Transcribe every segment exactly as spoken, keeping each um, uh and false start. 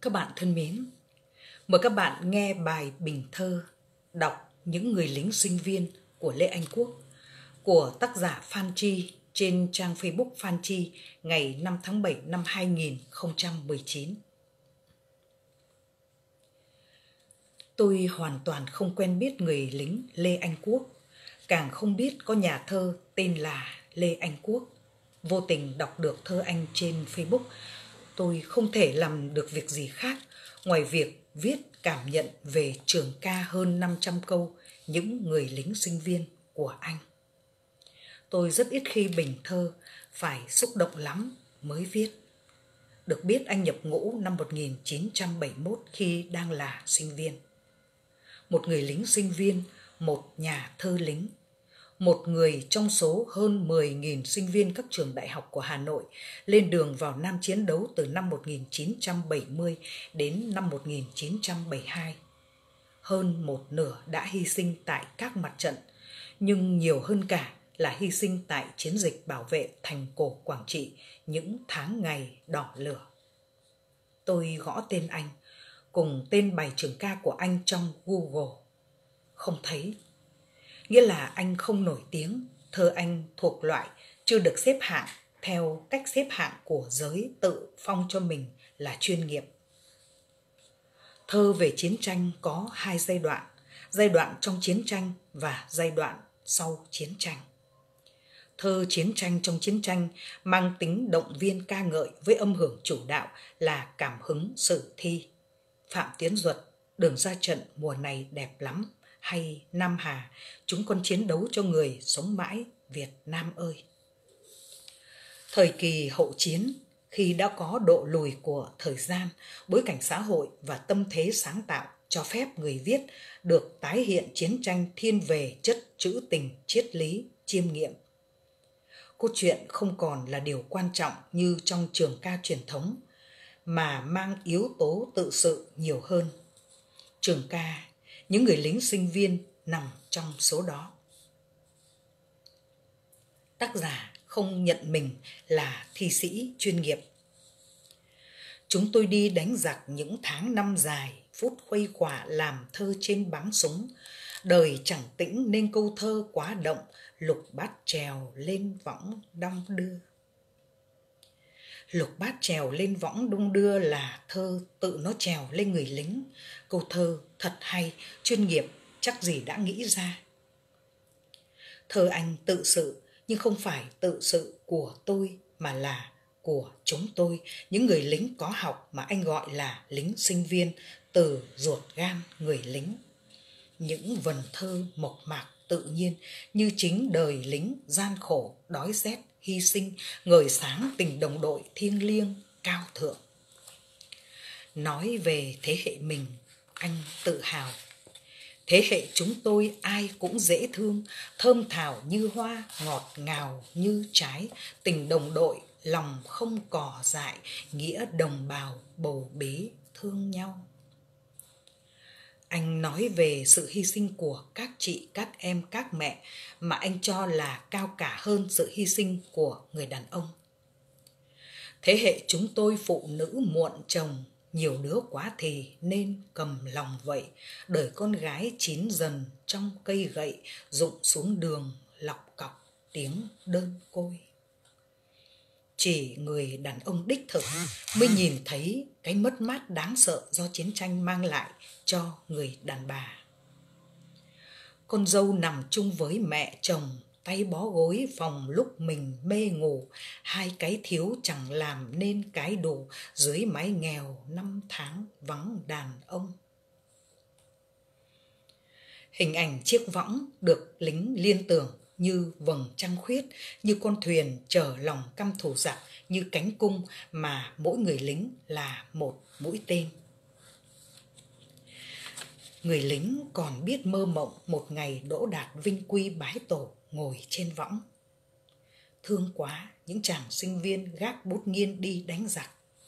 Các bạn thân mến, mời các bạn nghe bài bình thơ đọc Những người lính sinh viên của Lê Anh Quốc của tác giả Phan Chi trên trang Facebook Phan Chi ngày năm tháng bảy năm hai nghìn không trăm mười chín. Tôi hoàn toàn không quen biết người lính Lê Anh Quốc, càng không biết có nhà thơ tên là Lê Anh Quốc. Vô tình đọc được thơ anh trên Facebook, tôi không thể làm được việc gì khác ngoài việc viết cảm nhận về trường ca hơn năm trăm câu Những người lính sinh viên của anh. Tôi rất ít khi bình thơ, phải xúc động lắm mới viết. Được biết anh nhập ngũ năm một nghìn chín trăm bảy mươi mốt khi đang là sinh viên. Một người lính sinh viên, một nhà thơ lính. Một người trong số hơn mười nghìn sinh viên các trường đại học của Hà Nội lên đường vào Nam chiến đấu từ năm một nghìn chín trăm bảy mươi đến năm một nghìn chín trăm bảy mươi hai. Hơn một nửa đã hy sinh tại các mặt trận, nhưng nhiều hơn cả là hy sinh tại chiến dịch bảo vệ thành cổ Quảng Trị những tháng ngày đỏ lửa. Tôi gõ tên anh cùng tên bài trường ca của anh trong Google. Không thấy. Nghĩa là anh không nổi tiếng, thơ anh thuộc loại chưa được xếp hạng theo cách xếp hạng của giới tự phong cho mình là chuyên nghiệp. Thơ về chiến tranh có hai giai đoạn, giai đoạn trong chiến tranh và giai đoạn sau chiến tranh. Thơ chiến tranh trong chiến tranh mang tính động viên ca ngợi với âm hưởng chủ đạo là cảm hứng sử thi. Phạm Tiến Duật, Đường ra trận mùa này đẹp lắm, hay Nam Hà, chúng con chiến đấu cho người sống mãi Việt Nam ơi. Thời kỳ hậu chiến, khi đã có độ lùi của thời gian, bối cảnh xã hội và tâm thế sáng tạo cho phép người viết được tái hiện chiến tranh thiên về chất trữ tình, triết lý, chiêm nghiệm. Câu chuyện không còn là điều quan trọng như trong trường ca truyền thống, mà mang yếu tố tự sự nhiều hơn. Trường ca Những người lính sinh viên nằm trong số đó. Tác giả không nhận mình là thi sĩ chuyên nghiệp. Chúng tôi đi đánh giặc những tháng năm dài, phút khuây khỏa làm thơ trên báng súng. Đời chẳng tĩnh nên câu thơ quá động, lục bát trèo lên võng đong đưa. Lục bát trèo lên võng đung đưa là thơ tự nó trèo lên người lính. Câu thơ thật hay, chuyên nghiệp, chắc gì đã nghĩ ra. Thơ anh tự sự, nhưng không phải tự sự của tôi mà là của chúng tôi, những người lính có học mà anh gọi là lính sinh viên, từ ruột gan người lính. Những vần thơ mộc mạc tự nhiên như chính đời lính gian khổ, đói rét, hy sinh, ngời sáng tình đồng đội thiêng liêng, cao thượng. Nói về thế hệ mình, anh tự hào. Thế hệ chúng tôi ai cũng dễ thương, thơm thảo như hoa, ngọt ngào như trái, tình đồng đội, lòng không cỏ dại, nghĩa đồng bào bầu bế thương nhau. Anh nói về sự hy sinh của các chị, các em, các mẹ mà anh cho là cao cả hơn sự hy sinh của người đàn ông. Thế hệ chúng tôi phụ nữ muộn chồng, nhiều đứa quá thì nên cầm lòng vậy, đời con gái chín dần trong cây gậy, rụng xuống đường lọc cọc tiếng đơn côi. Chỉ người đàn ông đích thực mới nhìn thấy cái mất mát đáng sợ do chiến tranh mang lại cho người đàn bà. Con dâu nằm chung với mẹ chồng, tay bó gối phòng lúc mình mê ngủ, hai cái thiếu chẳng làm nên cái đủ, dưới mái nghèo năm tháng vắng đàn ông. Hình ảnh chiếc võng được lính liên tưởng như vầng trăng khuyết, như con thuyền chở lòng căm thù giặc, như cánh cung mà mỗi người lính là một mũi tên. Người lính còn biết mơ mộng một ngày đỗ đạt vinh quy bái tổ ngồi trên võng. Thương quá những chàng sinh viên gác bút nghiêng đi đánh giặc.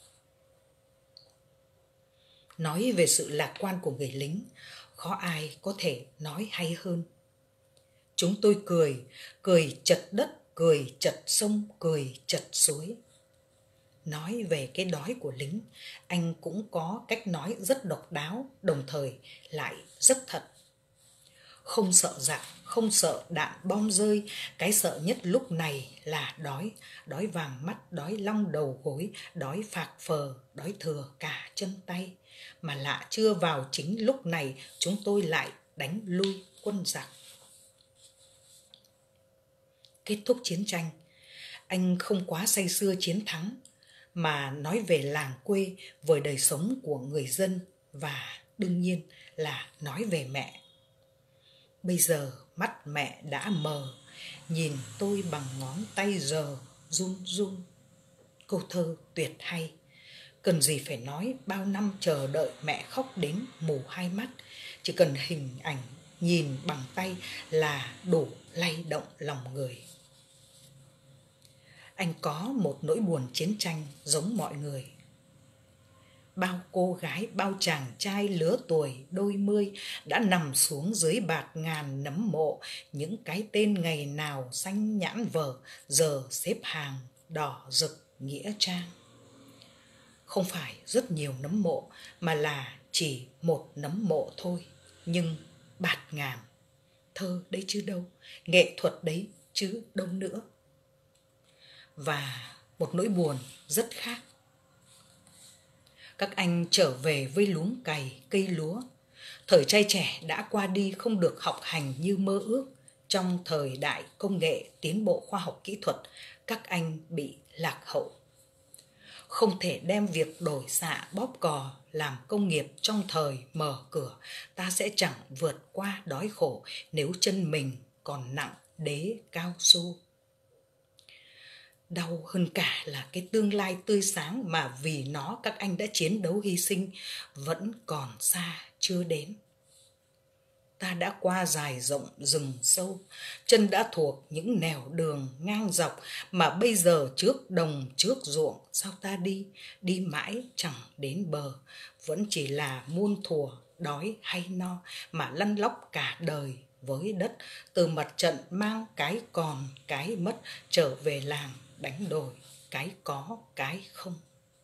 Nói về sự lạc quan của người lính, khó ai có thể nói hay hơn. Chúng tôi cười, cười chật đất, cười chật sông, cười chật suối. Nói về cái đói của lính, anh cũng có cách nói rất độc đáo, đồng thời lại rất thật. Không sợ giặc, không sợ đạn bom rơi, cái sợ nhất lúc này là đói. Đói vàng mắt, đói long đầu gối, đói phạc phờ, đói thừa cả chân tay. Mà lạ chưa vào chính lúc này chúng tôi lại đánh lui quân giặc. Kết thúc chiến tranh, anh không quá say sưa chiến thắng, mà nói về làng quê, về đời sống của người dân và đương nhiên là nói về mẹ. Bây giờ mắt mẹ đã mờ, nhìn tôi bằng ngón tay giờ run run. Câu thơ tuyệt hay, cần gì phải nói bao năm chờ đợi mẹ khóc đến mù hai mắt. Chỉ cần hình ảnh nhìn bằng tay là đủ lay động lòng người. Anh có một nỗi buồn chiến tranh giống mọi người. Bao cô gái, bao chàng trai lứa tuổi đôi mươi đã nằm xuống dưới bạt ngàn nấm mộ. Những cái tên ngày nào xanh nhãn vở giờ xếp hàng đỏ rực nghĩa trang. Không phải rất nhiều nấm mộ mà là chỉ một nấm mộ thôi. Nhưng bạt ngàn, thơ đấy chứ đâu, nghệ thuật đấy chứ đâu nữa. Và một nỗi buồn rất khác. Các anh trở về với luống cày, cây lúa. Thời trai trẻ đã qua đi, không được học hành như mơ ước. Trong thời đại công nghệ tiến bộ khoa học kỹ thuật, các anh bị lạc hậu. Không thể đem việc đổi xạ bóp cò làm công nghiệp trong thời mở cửa. Ta sẽ chẳng vượt qua đói khổ nếu chân mình còn nặng đế cao su. Đau hơn cả là cái tương lai tươi sáng mà vì nó các anh đã chiến đấu hy sinh vẫn còn xa chưa đến. Ta đã qua dài rộng rừng sâu, chân đã thuộc những nẻo đường ngang dọc, mà bây giờ trước đồng trước ruộng sao ta đi, đi mãi chẳng đến bờ. Vẫn chỉ là muôn thuở đói hay no mà lăn lóc cả đời với đất, từ mặt trận mang cái còn cái mất trở về làng đánh đổi cái có cái không.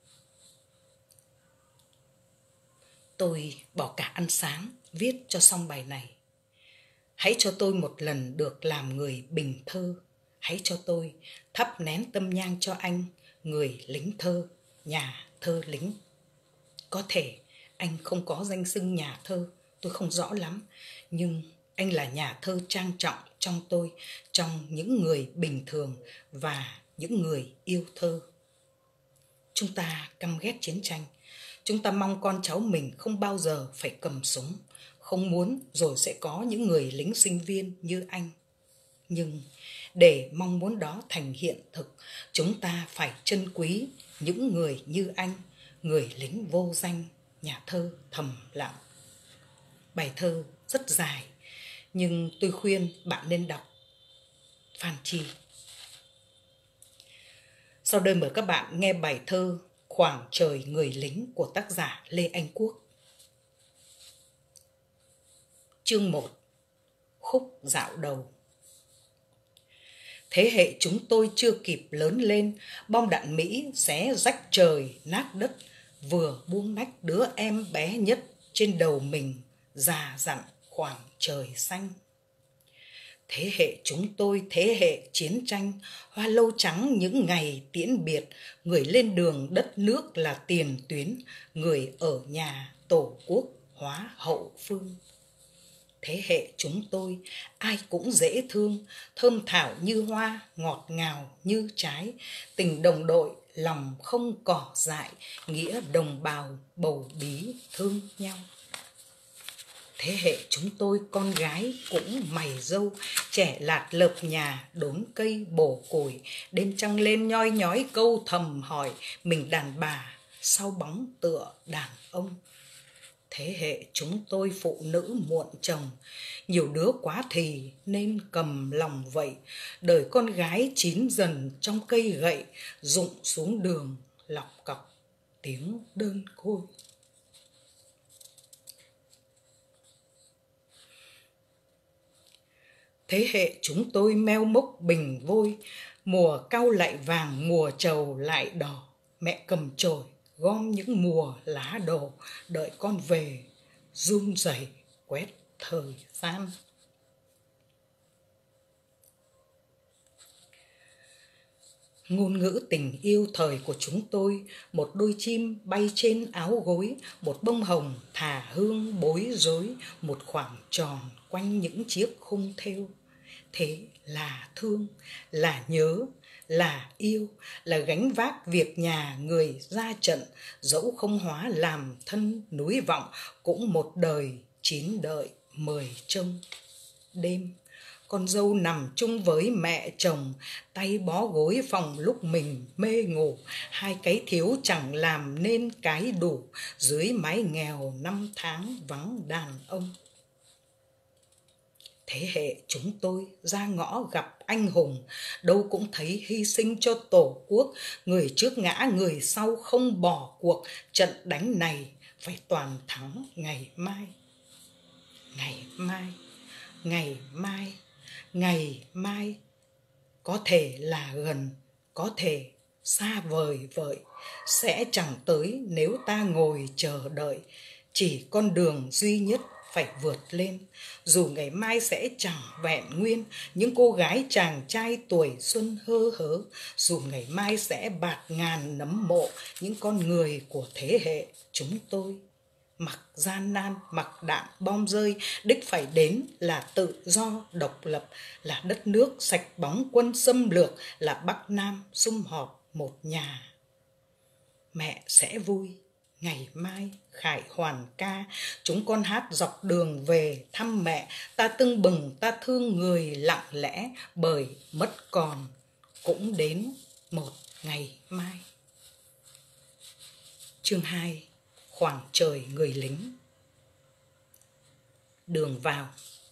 Tôi bỏ cả ăn sáng viết cho xong bài này. Hãy cho tôi một lần được làm người bình thơ. Hãy cho tôi thắp nén tâm nhang cho anh, người lính thơ, nhà thơ lính. Có thể anh không có danh xưng nhà thơ, tôi không rõ lắm, nhưng anh là nhà thơ trang trọng trong tôi, trong những người bình thường và những người yêu thơ. Chúng ta căm ghét chiến tranh. Chúng ta mong con cháu mình không bao giờ phải cầm súng. Không muốn rồi sẽ có những người lính sinh viên như anh. Nhưng để mong muốn đó thành hiện thực, chúng ta phải trân quý những người như anh, người lính vô danh, nhà thơ thầm lặng. Bài thơ rất dài, nhưng tôi khuyên bạn nên đọc. Phan Chi. Sau đây mời các bạn nghe bài thơ Khoảng trời người lính của tác giả Lê Anh Quốc. Chương một. Khúc dạo đầu. Thế hệ chúng tôi chưa kịp lớn lên, bom đạn Mỹ xé rách trời nát đất, vừa buông nách đứa em bé nhất trên đầu mình, già dặn khoảng trời xanh. Thế hệ chúng tôi, thế hệ chiến tranh, hoa lâu trắng những ngày tiễn biệt, người lên đường đất nước là tiền tuyến, người ở nhà tổ quốc hóa hậu phương. Thế hệ chúng tôi, ai cũng dễ thương, thơm thảo như hoa, ngọt ngào như trái, tình đồng đội, lòng không cỏ dại, nghĩa đồng bào bầu bí thương nhau. Thế hệ chúng tôi con gái cũng mày râu, trẻ lạt lợp nhà, đốn cây bổ củi, đêm trăng lên nhoi nhói câu thầm hỏi, mình đàn bà sau bóng tựa đàn ông. Thế hệ chúng tôi phụ nữ muộn chồng, nhiều đứa quá thì nên cầm lòng vậy, đời con gái chín dần trong cây gậy, rụng xuống đường lọc cọc tiếng đơn côi. Thế hệ chúng tôi meo mốc bình vôi, mùa cau lại vàng, mùa trầu lại đỏ, Mẹ cầm chổi gom những mùa lá đổ, đợi con về run rẩy quét thời gian. Ngôn ngữ tình yêu thời của chúng tôi, một đôi chim bay trên áo gối, một bông hồng thả hương bối rối, một khoảng tròn quanh những chiếc khung thêu. Thế là thương, là nhớ, là yêu, là gánh vác việc nhà người ra trận, dẫu không hóa làm thân núi vọng, cũng một đời chín đợi mười trông. Đêm con dâu nằm chung với mẹ chồng, tay bó gối phòng lúc mình mê ngủ, hai cái thiếu chẳng làm nên cái đủ, dưới mái nghèo năm tháng vắng đàn ông. Thế hệ chúng tôi ra ngõ gặp anh hùng, đâu cũng thấy hy sinh cho tổ quốc, người trước ngã người sau không bỏ cuộc, trận đánh này phải toàn thắng ngày mai. Ngày mai, ngày mai, ngày mai, có thể là gần, có thể xa vời vợi, sẽ chẳng tới nếu ta ngồi chờ đợi, chỉ con đường duy nhất phải vượt lên. Dù ngày mai sẽ chẳng vẹn nguyên những cô gái chàng trai tuổi xuân hơ hớ, dù ngày mai sẽ bạt ngàn nấm mộ những con người của thế hệ chúng tôi. Mặc gian nan, mặc đạn bom rơi, đích phải đến là tự do độc lập, là đất nước sạch bóng quân xâm lược, là Bắc Nam sum họp một nhà. Mẹ sẽ vui, ngày mai khải hoàn ca, chúng con hát dọc đường về thăm mẹ, ta tưng bừng ta thương người lặng lẽ, bởi mất còn cũng đến một ngày mai. Chương hai. Khoảng trời người lính. Đường vào.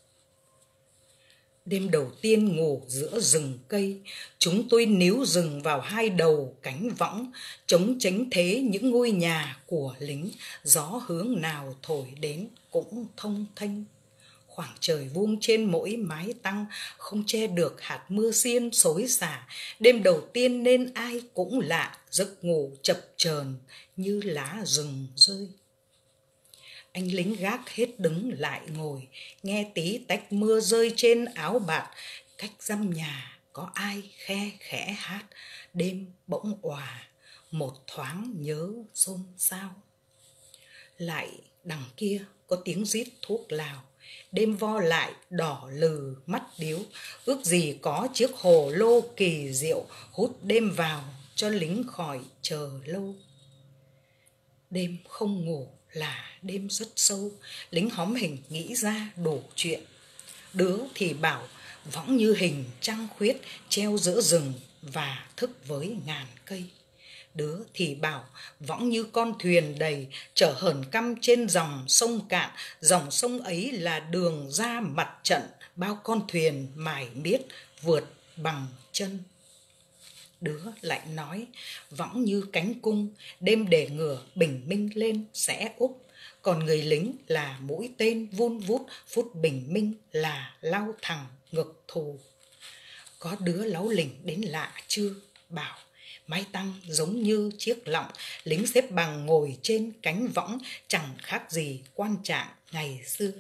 Đêm đầu tiên ngủ giữa rừng cây, chúng tôi níu rừng vào hai đầu cánh võng, chống tránh thế những ngôi nhà của lính, gió hướng nào thổi đến cũng thông thênh. Khoảng trời vuông trên mỗi mái tăng, không che được hạt mưa xiên xối xả. Đêm đầu tiên nên ai cũng lạ, giấc ngủ chập chờn như lá rừng rơi. Anh lính gác hết đứng lại ngồi, nghe tí tách mưa rơi trên áo bạt. Cách dăm nhà có ai khe khẽ hát, đêm bỗng òa, một thoáng nhớ xôn xao. Lại đằng kia có tiếng rít thuốc lào, đêm vo lại đỏ lừ mắt điếu, ước gì có chiếc hồ lô kỳ diệu hút đêm vào cho lính khỏi chờ lâu. Đêm không ngủ là đêm rất sâu, lính hóm hình nghĩ ra đủ chuyện. Đứa thì bảo võng như hình trăng khuyết treo giữa rừng và thức với ngàn cây. Đứa thì bảo võng như con thuyền đầy chở hờn căm trên dòng sông cạn, dòng sông ấy là đường ra mặt trận, bao con thuyền mải miết vượt bằng chân. Đứa lại nói võng như cánh cung, đêm để ngửa bình minh lên sẽ úp, còn người lính là mũi tên vun vút, phút bình minh là lao thẳng ngực thù. Có đứa láu lỉnh đến lạ chưa, bảo mái tăng giống như chiếc lọng, lính xếp bằng ngồi trên cánh võng, chẳng khác gì quan trạng ngày xưa.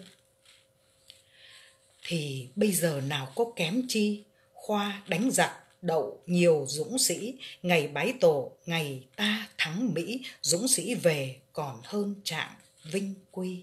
Thì bây giờ nào có kém chi, khoa đánh giặc đậu nhiều dũng sĩ, ngày bái tổ ngày ta thắng Mỹ, dũng sĩ về còn hơn trạng vinh quy.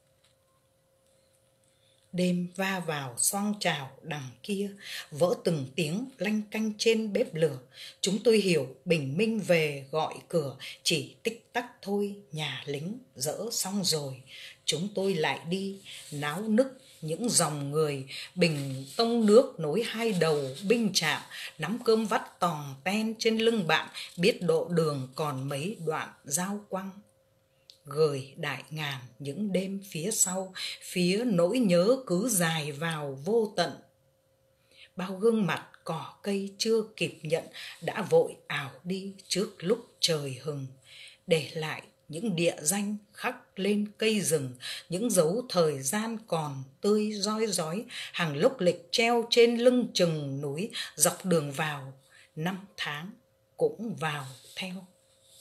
Đêm va vào xoang trào đằng kia, vỡ từng tiếng lanh canh trên bếp lửa. Chúng tôi hiểu bình minh về gọi cửa, chỉ tích tắc thôi nhà lính dỡ xong rồi. Chúng tôi lại đi, náo nức những dòng người, bình tông nước nối hai đầu binh trạm, nắm cơm vắt tòng ten trên lưng bạn, biết độ đường còn mấy đoạn giao quăng. Gửi đại ngàn những đêm phía sau, phía nỗi nhớ cứ dài vào vô tận. Bao gương mặt cỏ cây chưa kịp nhận đã vội ảo đi trước lúc trời hừng, để lại những địa danh khắc lên cây rừng, những dấu thời gian còn tươi roi rói, hàng lốc lịch treo trên lưng chừng núi, dọc đường vào năm tháng cũng vào theo.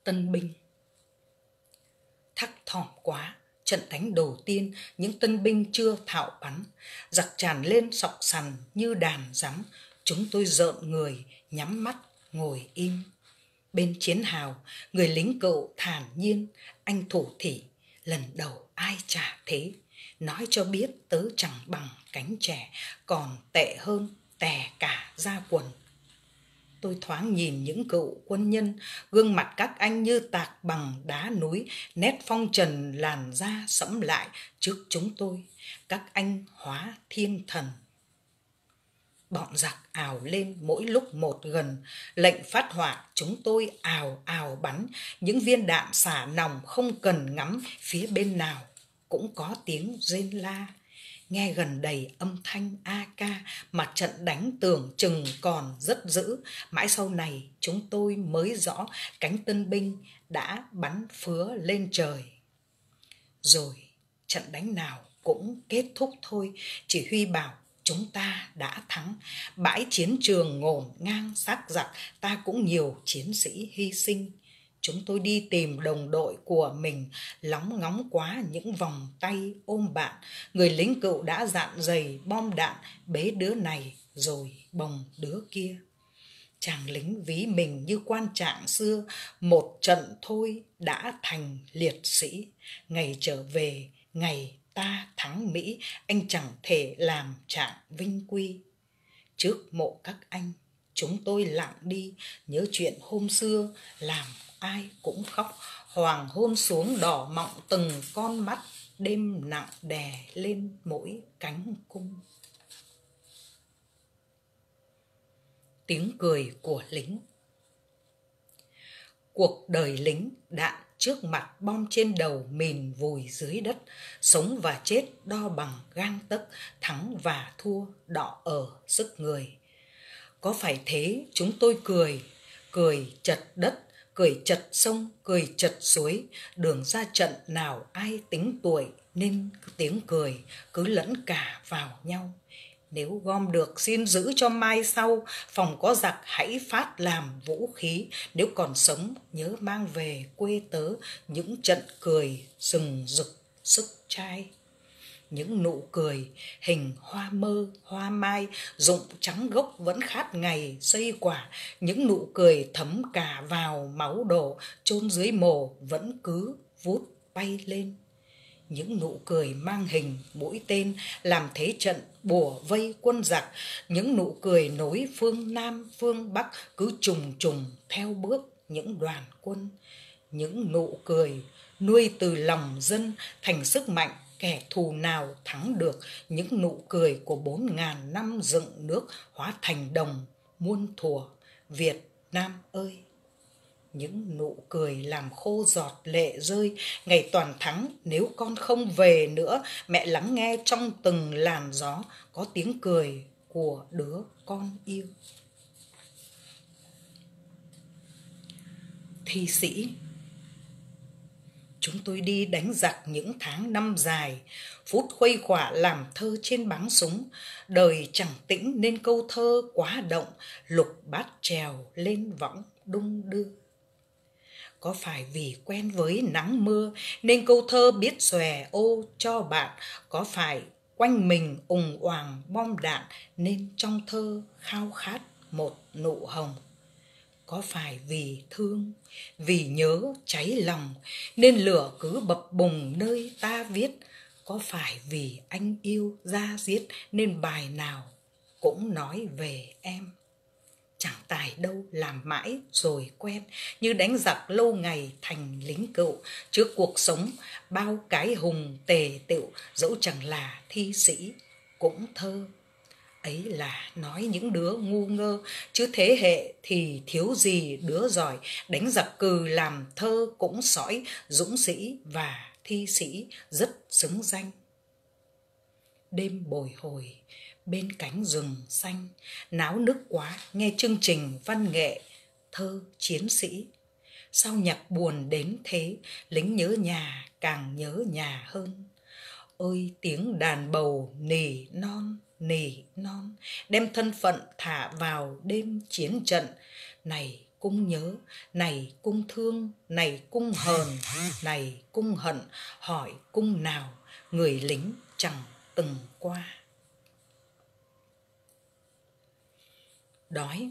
Tân binh. Thắc thỏm quá, trận đánh đầu tiên những tân binh chưa thạo bắn, giặc tràn lên sọc sằn như đàn rắn. Chúng tôi rợn người, nhắm mắt, ngồi im. Bên chiến hào, người lính cựu thản nhiên, anh thủ thỉ, lần đầu ai chả thế. Nói cho biết tớ chẳng bằng cánh trẻ, còn tệ hơn tè cả da quần. Tôi thoáng nhìn những cựu quân nhân, gương mặt các anh như tạc bằng đá núi, nét phong trần làn da sẫm lại trước chúng tôi. Các anh hóa thiên thần. Bọn giặc ào lên mỗi lúc một gần, lệnh phát hỏa chúng tôi ào ào bắn. Những viên đạn xả nòng không cần ngắm phía bên nào, cũng có tiếng rên la. Nghe gần đầy âm thanh a ca mà trận đánh tưởng chừng còn rất dữ. Mãi sau này chúng tôi mới rõ cánh tân binh đã bắn phứa lên trời. Rồi trận đánh nào cũng kết thúc thôi. Chỉ huy bảo chúng ta đã thắng. Bãi chiến trường ngổn ngang xác giặc, ta cũng nhiều chiến sĩ hy sinh. Chúng tôi đi tìm đồng đội của mình, lóng ngóng quá những vòng tay ôm bạn. Người lính cựu đã dạn dày bom đạn, bế đứa này rồi bồng đứa kia. Chàng lính ví mình như quan trạng xưa, một trận thôi đã thành liệt sĩ. Ngày trở về, ngày ta thắng Mỹ, anh chẳng thể làm trạng vinh quy. Trước mộ các anh, chúng tôi lặng đi, nhớ chuyện hôm xưa, làm ai cũng khóc. Hoàng hôn xuống đỏ mọng từng con mắt, đêm nặng đè lên mỗi cánh cung. Tiếng cười của lính. Cuộc đời lính, đạn trước mặt, bom trên đầu, mìn vùi dưới đất. Sống và chết đo bằng gang tấc, thắng và thua đọ ở sức người. Có phải thế chúng tôi cười, cười chật đất, cười chật sông, cười chật suối. Đường ra trận nào ai tính tuổi, nên tiếng cười cứ lẫn cả vào nhau. Nếu gom được xin giữ cho mai sau, phòng có giặc hãy phát làm vũ khí. Nếu còn sống nhớ mang về quê tớ những trận cười rừng rực sức trai. Những nụ cười hình hoa mơ, hoa mai, rụng trắng gốc vẫn khát ngày xây quả. Những nụ cười thấm cả vào máu đổ, chôn dưới mồ vẫn cứ vút bay lên. Những nụ cười mang hình mũi tên, làm thế trận bủa vây quân giặc. Những nụ cười nối phương Nam phương Bắc, cứ trùng trùng theo bước những đoàn quân. Những nụ cười nuôi từ lòng dân thành sức mạnh, kẻ thù nào thắng được. Những nụ cười của bốn ngàn năm dựng nước hóa thành đồng muôn thuở Việt Nam ơi. Những nụ cười làm khô giọt lệ rơi, ngày toàn thắng nếu con không về nữa. Mẹ lắng nghe trong từng làn gió, có tiếng cười của đứa con yêu. Thi sĩ. Chúng tôi đi đánh giặc những tháng năm dài, phút khuây khỏa làm thơ trên báng súng. Đời chẳng tĩnh nên câu thơ quá động, lục bát trèo lên võng đung đưa. Có phải vì quen với nắng mưa nên câu thơ biết xòe ô cho bạn? Có phải quanh mình ùng oàng bom đạn nên trong thơ khao khát một nụ hồng? Có phải vì thương, vì nhớ cháy lòng nên lửa cứ bập bùng nơi ta viết? Có phải vì anh yêu da diết nên bài nào cũng nói về em? Chẳng tài đâu làm mãi rồi quen, như đánh giặc lâu ngày thành lính cựu. Trước cuộc sống bao cái hùng tề tựu, dẫu chẳng là thi sĩ cũng thơ. Ấy là nói những đứa ngu ngơ, chứ thế hệ thì thiếu gì đứa giỏi. Đánh giặc cừ làm thơ cũng sõi, dũng sĩ và thi sĩ rất xứng danh. Đêm bồi hồi bên cánh rừng xanh, náo nức quá nghe chương trình văn nghệ thơ chiến sĩ. Sao nhạc buồn đến thế, lính nhớ nhà càng nhớ nhà hơn. Ôi tiếng đàn bầu nỉ non nỉ non, đem thân phận thả vào đêm chiến trận. Này cung nhớ, này cung thương, này cung hờn, này cung hận, hỏi cung nào, người lính chẳng từng qua. Đói.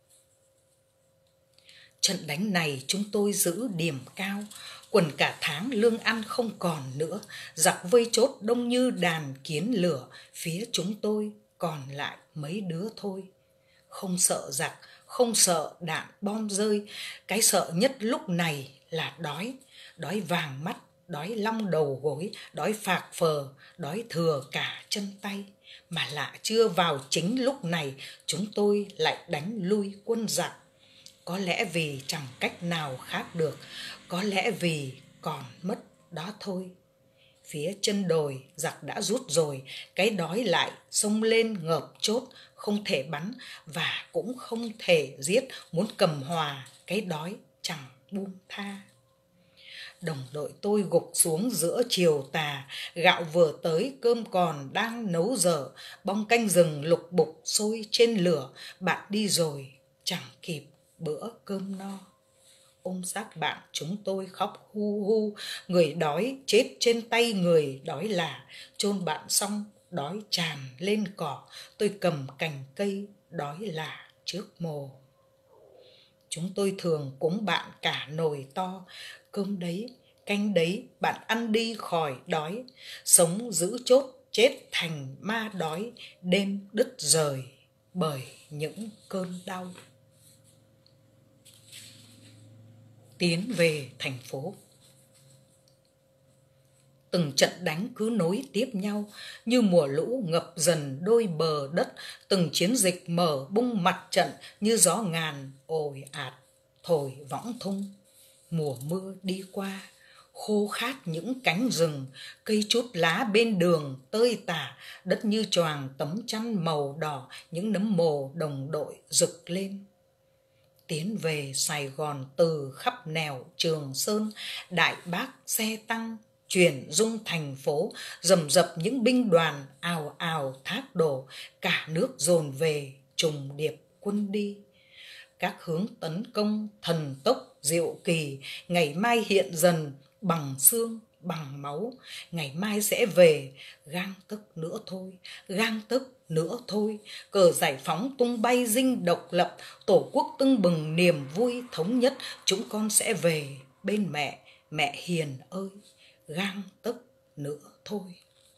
Trận đánh này chúng tôi giữ điểm cao, quần cả tháng lương ăn không còn nữa, giặc vây chốt đông như đàn kiến lửa, phía chúng tôi còn lại mấy đứa thôi. Không sợ giặc, không sợ đạn bom rơi, cái sợ nhất lúc này là đói. Đói vàng mắt, đói long đầu gối, đói phạc phờ, đói thừa cả chân tay. Mà lạ chưa, vào chính lúc này chúng tôi lại đánh lui quân giặc. Có lẽ vì chẳng cách nào khác được, có lẽ vì còn mất đó thôi. Phía chân đồi giặc đã rút rồi, cái đói lại xông lên ngợp chốt, không thể bắn và cũng không thể giết, muốn cầm hòa cái đói chẳng buông tha. Đồng đội tôi gục xuống giữa chiều tà, gạo vừa tới cơm còn đang nấu dở, bong canh rừng lục bục sôi trên lửa, bạn đi rồi chẳng kịp bữa cơm no. Ôm xác bạn chúng tôi khóc hu hu, người đói chết trên tay người đói là, chôn bạn xong đói tràn lên cỏ, tôi cầm cành cây đói là trước mồ. Chúng tôi thường cúng bạn cả nồi to, cơm đấy, canh đấy, bạn ăn đi khỏi đói, sống giữ chốt chết thành ma đói, đêm đứt rời bởi những cơn đau. Tiến về thành phố. Từng trận đánh cứ nối tiếp nhau, như mùa lũ ngập dần đôi bờ đất, từng chiến dịch mở bung mặt trận, như gió ngàn ồi ạt thổi võng thung. Mùa mưa đi qua, khô khát những cánh rừng, cây chút lá bên đường tơi tả, đất như choàng tấm chăn màu đỏ, những nấm mồ đồng đội rực lên. Tiến về Sài Gòn từ khắp nẻo Trường Sơn, Đại Bác xe tăng chuyển dung thành phố, rầm rập những binh đoàn ào ào thác đổ, cả nước dồn về trùng điệp quân đi. Các hướng tấn công thần tốc diệu kỳ, ngày mai hiện dần bằng xương bằng máu, ngày mai sẽ về, gang tấc nữa thôi, gang tấc nữa thôi. Cờ giải phóng tung bay dinh độc lập, tổ quốc tưng bừng niềm vui thống nhất, chúng con sẽ về bên mẹ, mẹ hiền ơi, gang tấc nữa thôi.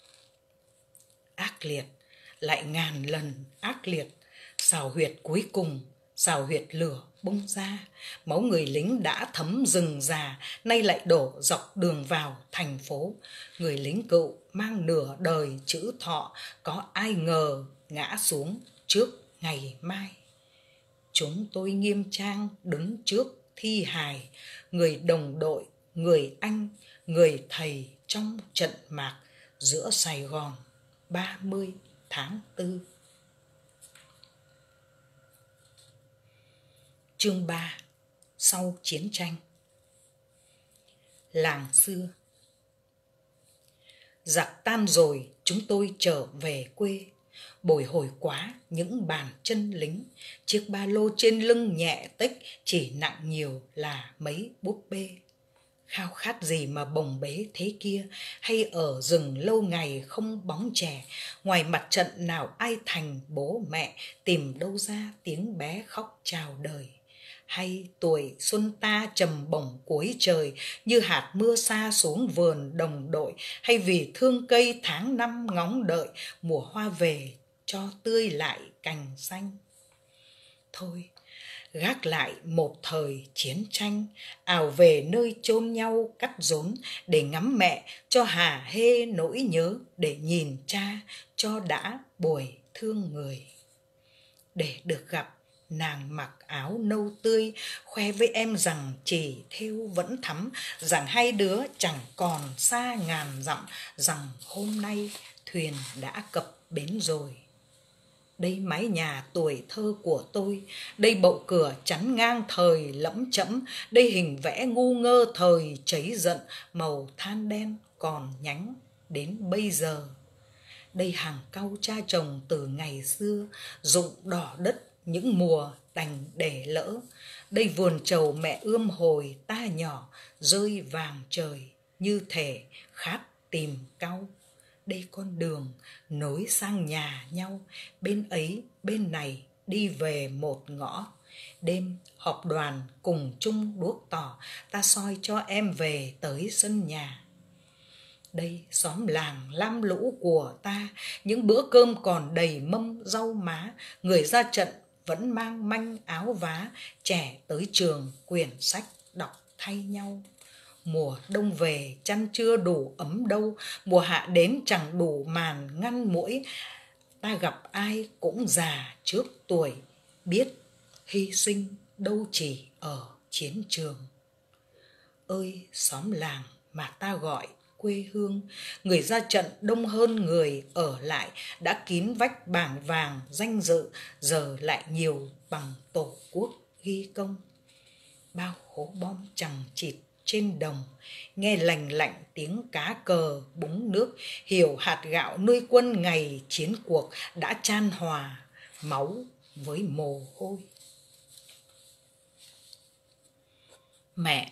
Ác liệt, lại ngàn lần ác liệt, xào huyệt cuối cùng, xào huyệt lửa bung ra, máu người lính đã thấm rừng già, nay lại đổ dọc đường vào thành phố. Người lính cựu mang nửa đời chữ thọ, có ai ngờ ngã xuống trước ngày mai. Chúng tôi nghiêm trang đứng trước thi hài, người đồng đội, người anh, người thầy trong trận mạc giữa Sài Gòn ba mươi tháng tư. Chương ba. Sau chiến tranh. Làng xưa. Giặc tan rồi, chúng tôi trở về quê. Bồi hồi quá những bàn chân lính, chiếc ba lô trên lưng nhẹ tếch, chỉ nặng nhiều là mấy búp bê. Khao khát gì mà bồng bế thế kia, hay ở rừng lâu ngày không bóng trẻ, ngoài mặt trận nào ai thành bố mẹ, tìm đâu ra tiếng bé khóc chào đời. Hay tuổi xuân ta trầm bổng cuối trời, như hạt mưa xa xuống vườn đồng đội, hay vì thương cây tháng năm ngóng đợi, mùa hoa về cho tươi lại cành xanh. Thôi, gác lại một thời chiến tranh, ào về nơi chôn nhau cắt rốn, để ngắm mẹ cho hà hê nỗi nhớ, để nhìn cha cho đã buổi thương người. Để được gặp nàng mặc áo nâu tươi, khoe với em rằng chỉ thêu vẫn thắm, rằng hai đứa chẳng còn xa ngàn dặm, rằng hôm nay thuyền đã cập bến rồi. Đây mái nhà tuổi thơ của tôi, đây bậu cửa chắn ngang thời lẫm chẫm, đây hình vẽ ngu ngơ thời cháy giận, màu than đen còn nhánh đến bây giờ. Đây hàng cau cha chồng từ ngày xưa, rụng đỏ đất những mùa đành để lỡ. Đây vườn trầu mẹ ươm hồi ta nhỏ, rơi vàng trời như thể khát tìm cau. Đây con đường nối sang nhà nhau, bên ấy bên này đi về một ngõ. Đêm họp đoàn cùng chung đuốc tỏ, ta soi cho em về tới sân nhà. Đây xóm làng lam lũ của ta, những bữa cơm còn đầy mâm rau má. Người ra trận vẫn mang manh áo vá, trẻ tới trường quyển sách đọc thay nhau. Mùa đông về chăn chưa đủ ấm đâu, mùa hạ đến chẳng đủ màn ngăn muỗi. Ta gặp ai cũng già trước tuổi, biết hy sinh đâu chỉ ở chiến trường. Ơi xóm làng mà ta gọi quê hương, người ra trận đông hơn người ở lại. Đã kín vách bảng vàng danh dự, giờ lại nhiều bằng tổ quốc ghi công. Bao hố bom chằng chịt trên đồng, nghe lành lạnh tiếng cá cờ búng nước, hiểu hạt gạo nuôi quân ngày chiến cuộc đã chan hòa máu với mồ hôi. Mẹ.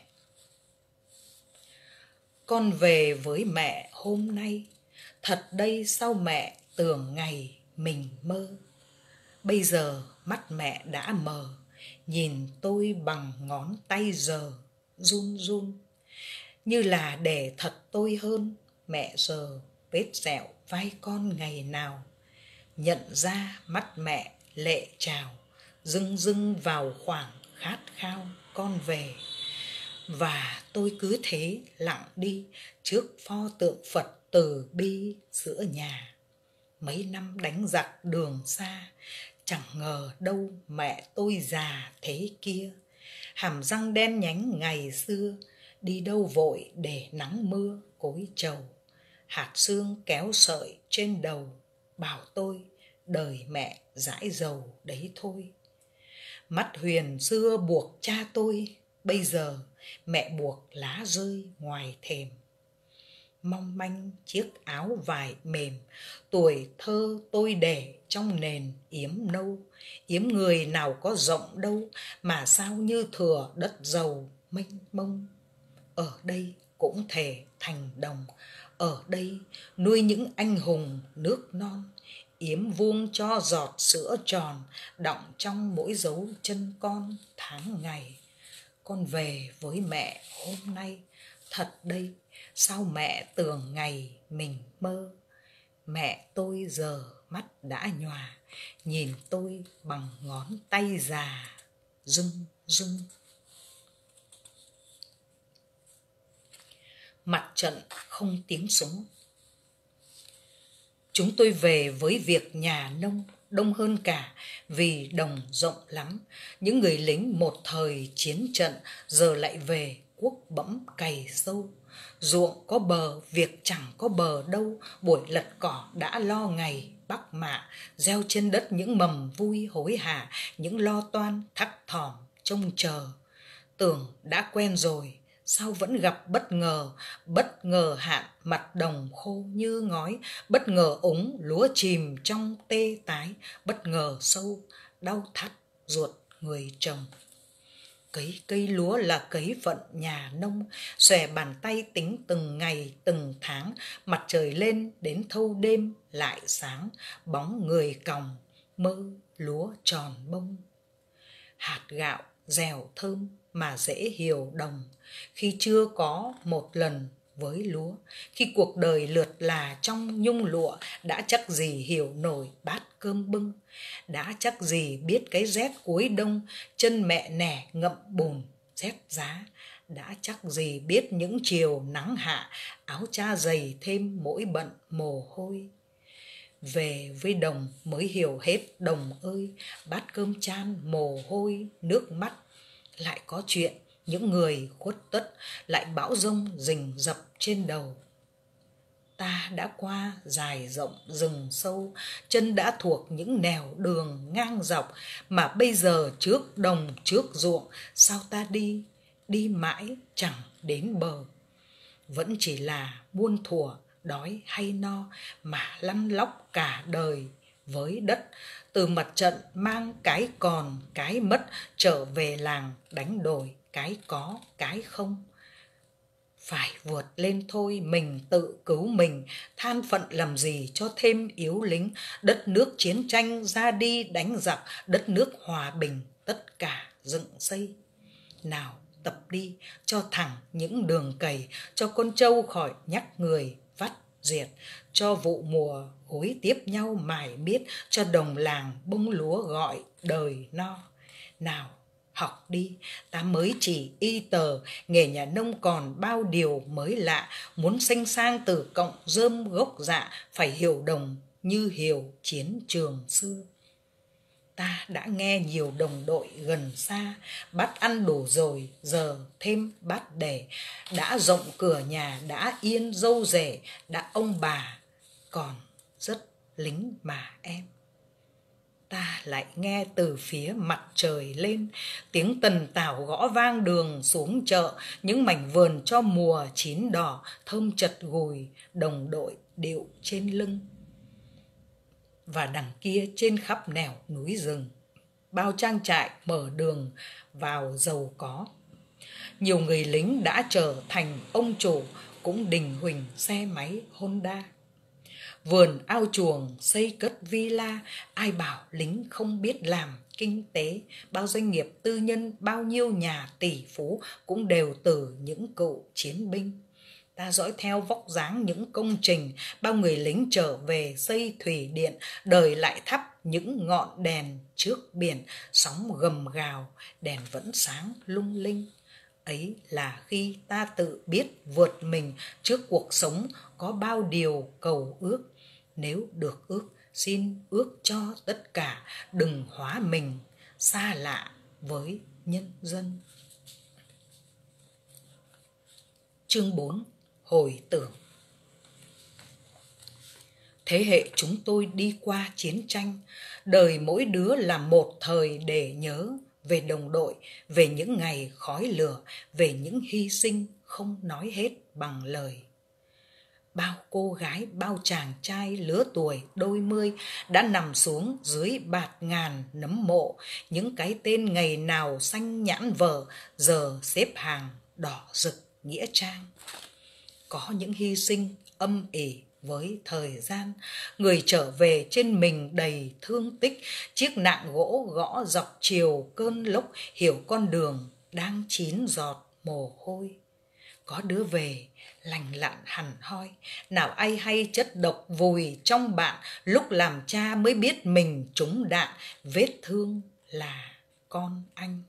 Con về với mẹ hôm nay, thật đây sao mẹ tưởng ngày mình mơ. Bây giờ mắt mẹ đã mờ, nhìn tôi bằng ngón tay giờ run run. Như là để thật tôi hơn, mẹ giờ vết sẹo vai con ngày nào. Nhận ra mắt mẹ lệ trào, rưng rưng vào khoảng khát khao con về. Và tôi cứ thế lặng đi trước pho tượng Phật từ bi giữa nhà. Mấy năm đánh giặc đường xa, chẳng ngờ đâu mẹ tôi già thế kia. Hàm răng đen nhánh ngày xưa, đi đâu vội để nắng mưa cối trầu. Hạt sương kéo sợi trên đầu, bảo tôi đời mẹ dãi dầu đấy thôi. Mắt huyền xưa buộc cha tôi, bây giờ mẹ buộc lá rơi ngoài thềm. Mong manh chiếc áo vải mềm, tuổi thơ tôi để trong nền yếm nâu. Yếm người nào có rộng đâu, mà sao như thừa đất giàu mênh mông. Ở đây cũng thể thành đồng, ở đây nuôi những anh hùng nước non. Yếm vuông cho giọt sữa tròn, đọng trong mỗi dấu chân con tháng ngày. Con về với mẹ hôm nay, thật đây sao mẹ tưởng ngày mình mơ. Mẹ tôi giờ mắt đã nhòa, nhìn tôi bằng ngón tay già rưng rưng. Mặt trận không tiếng súng. Chúng tôi về với việc nhà nông đông hơn cả, vì đồng rộng lắm. Những người lính một thời chiến trận giờ lại về quốc bẫm cày sâu. Ruộng có bờ, việc chẳng có bờ đâu. Buổi lật cỏ đã lo ngày bắc mạ, gieo trên đất những mầm vui hối hả, những lo toan thắc thỏm trông chờ. Tưởng đã quen rồi, sao vẫn gặp bất ngờ. Bất ngờ hạn mặt đồng khô như ngói, bất ngờ úng lúa chìm trong tê tái, bất ngờ sâu đau thắt ruột người trồng. Cấy cây lúa là cấy phận nhà nông, xòe bàn tay tính từng ngày từng tháng. Mặt trời lên đến thâu đêm lại sáng, bóng người còng mơ lúa tròn bông. Hạt gạo dẻo thơm mà dễ hiểu đồng, khi chưa có một lần với lúa. Khi cuộc đời lượt là trong nhung lụa, đã chắc gì hiểu nổi bát cơm bưng. Đã chắc gì biết cái rét cuối đông, chân mẹ nẻ ngậm bùn rét giá. Đã chắc gì biết những chiều nắng hạ, áo cha dày thêm mỗi bận mồ hôi. Về với đồng mới hiểu hết đồng ơi, bát cơm chan mồ hôi nước mắt. Lại có chuyện những người khuất tất, lại bão giông rình rập trên đầu. Ta đã qua dài rộng rừng sâu, chân đã thuộc những nẻo đường ngang dọc. Mà bây giờ trước đồng trước ruộng, sao ta đi, đi mãi chẳng đến bờ. Vẫn chỉ là buôn thủa đói hay no, mà lăn lóc cả đời với đất, từ mặt trận mang cái còn, cái mất trở về làng đánh đổi cái có, cái không. Phải vượt lên thôi, mình tự cứu mình, than phận làm gì cho thêm yếu lính. Đất nước chiến tranh ra đi đánh giặc, đất nước hòa bình tất cả dựng xây. Nào tập đi cho thẳng những đường cày, cho con trâu khỏi nhắc người vắt diệt, cho vụ mùa gối tiếp nhau mải miết, cho đồng làng bông lúa gọi đời no. Nào học đi, ta mới chỉ y tờ, nghề nhà nông còn bao điều mới lạ, muốn sanh sang từ cộng rơm gốc dạ, phải hiểu đồng như hiểu chiến trường xưa. Ta đã nghe nhiều đồng đội gần xa, bát ăn đủ rồi, giờ thêm bát để, đã rộng cửa nhà, đã yên dâu rể, đã ông bà, còn rất lính mà em. Ta lại nghe từ phía mặt trời lên, tiếng tần tảo gõ vang đường xuống chợ, những mảnh vườn cho mùa chín đỏ, thơm chật gùi, đồng đội điệu trên lưng. Và đằng kia trên khắp nẻo núi rừng, bao trang trại mở đường vào giàu có. Nhiều người lính đã trở thành ông chủ, cũng đình huỳnh xe máy Honda. Vườn ao chuồng xây cất villa, ai bảo lính không biết làm kinh tế. Bao doanh nghiệp tư nhân, bao nhiêu nhà tỷ phú cũng đều từ những cựu chiến binh. Ta dõi theo vóc dáng những công trình, bao người lính trở về xây thủy điện, đời lại thắp những ngọn đèn trước biển, sóng gầm gào, đèn vẫn sáng lung linh. Ấy là khi ta tự biết vượt mình, trước cuộc sống có bao điều cầu ước. Nếu được ước, xin ước cho tất cả, đừng hóa mình xa lạ với nhân dân. Chương bốn. Hồi tưởng. Thế hệ chúng tôi đi qua chiến tranh, đời mỗi đứa là một thời để nhớ về đồng đội, về những ngày khói lửa, về những hy sinh không nói hết bằng lời. Bao cô gái, bao chàng trai lứa tuổi đôi mươi đã nằm xuống dưới bạt ngàn nấm mộ, những cái tên ngày nào xanh nhãn vở giờ xếp hàng đỏ rực nghĩa trang. Có những hy sinh âm ỉ với thời gian, người trở về trên mình đầy thương tích, chiếc nạng gỗ gõ dọc chiều cơn lốc, hiểu con đường đang chín giọt mồ hôi. Có đứa về lành lặn hẳn hoi, nào ai hay chất độc vùi trong bạn, lúc làm cha mới biết mình trúng đạn, vết thương là con anh.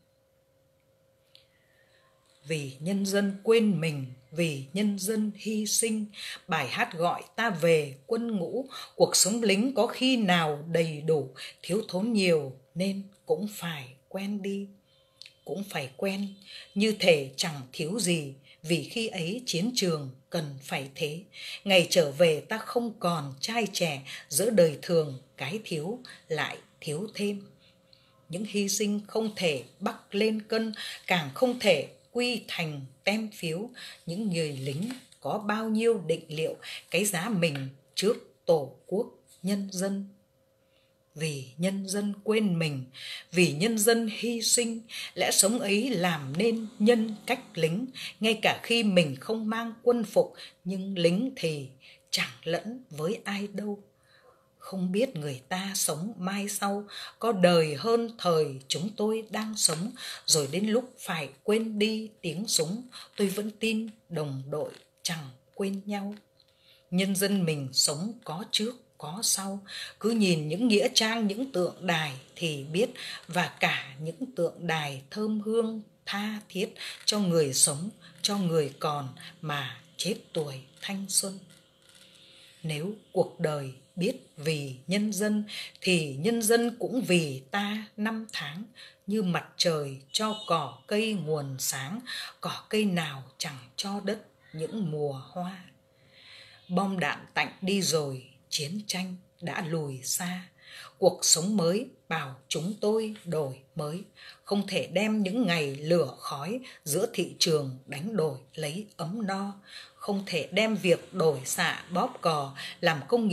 Vì nhân dân quên mình, vì nhân dân hy sinh, bài hát gọi ta về quân ngũ. Cuộc sống lính có khi nào đầy đủ, thiếu thốn nhiều nên cũng phải quen đi. Cũng phải quen, như thể chẳng thiếu gì, vì khi ấy chiến trường cần phải thế. Ngày trở về ta không còn trai trẻ, giữa đời thường cái thiếu lại thiếu thêm. Những hy sinh không thể bắc lên cân, càng không thể quy thành tem phiếu. Những người lính có bao nhiêu định liệu, cái giá mình trước tổ quốc nhân dân. Vì nhân dân quên mình, vì nhân dân hy sinh, lẽ sống ấy làm nên nhân cách lính. Ngay cả khi mình không mang quân phục, nhưng lính thì chẳng lẫn với ai đâu. Không biết người ta sống mai sau có đời hơn thời chúng tôi đang sống, rồi đến lúc phải quên đi tiếng súng, tôi vẫn tin đồng đội chẳng quên nhau. Nhân dân mình sống có trước có sau, cứ nhìn những nghĩa trang, những tượng đài thì biết, và cả những tượng đài thơm hương tha thiết cho người sống, cho người còn mà chết tuổi thanh xuân. Nếu cuộc đời biết vì nhân dân, thì nhân dân cũng vì ta năm tháng. Như mặt trời cho cỏ cây nguồn sáng, cỏ cây nào chẳng cho đất những mùa hoa. Bom đạn tạnh đi rồi, chiến tranh đã lùi xa. Cuộc sống mới bảo chúng tôi đổi mới, không thể đem những ngày lửa khói giữa thị trường đánh đổi lấy ấm no, không thể đem việc đổi xạ bóp cò làm công nghiệp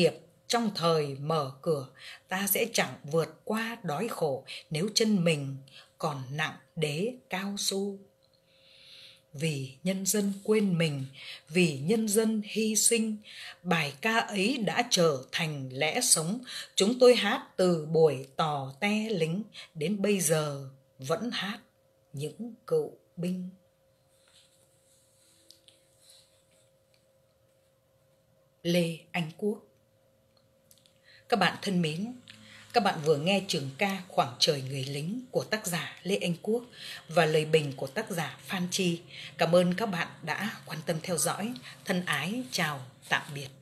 trong thời mở cửa, ta sẽ chẳng vượt qua đói khổ nếu chân mình còn nặng đế cao su. Vì nhân dân quên mình, vì nhân dân hy sinh, bài ca ấy đã trở thành lẽ sống. Chúng tôi hát từ buổi tò te lính đến bây giờ vẫn hát những cựu binh. Lê Anh Quốc. Các bạn thân mến, các bạn vừa nghe trường ca Khoảng trời người lính của tác giả Lê Anh Quốc và lời bình của tác giả Phan Chi. Cảm ơn các bạn đã quan tâm theo dõi. Thân ái chào tạm biệt.